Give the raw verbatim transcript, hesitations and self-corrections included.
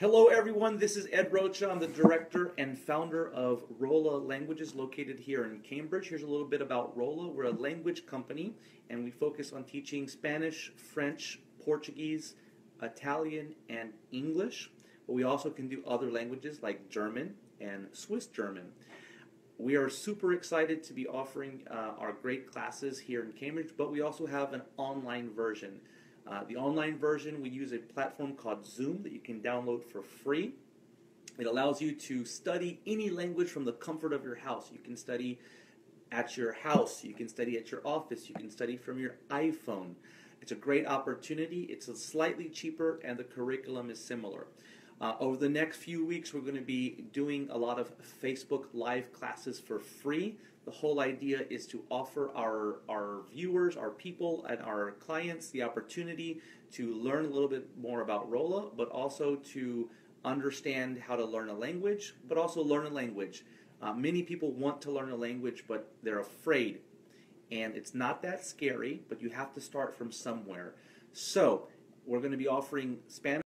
Hello everyone, this is Ed Rocha. I'm the director and founder of Rolla Languages located here in Cambridge. Here's a little bit about Rolla. We're a language company and we focus on teaching Spanish, French, Portuguese, Italian, and English. But we also can do other languages like German and Swiss German. We are super excited to be offering uh, our great classes here in Cambridge, but we also have an online version. Uh, the online version, we use a platform called Zoom that you can download for free. It allows you to study any language from the comfort of your house. You can study at your house, you can study at your office, you can study from your iPhone. It's a great opportunity. It's a slightly cheaper and the curriculum is similar. Uh, over the next few weeks, we're going to be doing a lot of Facebook Live classes for free. The whole idea is to offer our, our viewers, our people, and our clients the opportunity to learn a little bit more about Rolla, but also to understand how to learn a language, but also learn a language. Uh, many people want to learn a language, but they're afraid. And it's not that scary, but you have to start from somewhere. So, we're going to be offering Spanish.